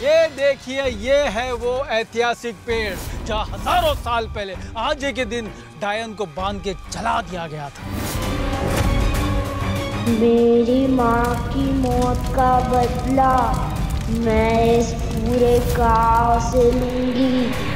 ये देखिए, ये है वो ऐतिहासिक पेड़ जहाँ हजारों साल पहले आज के दिन डायन को बांध के जला दिया गया था। मेरी माँ की मौत का बदला मैं इस पूरे गांव से लूंगी।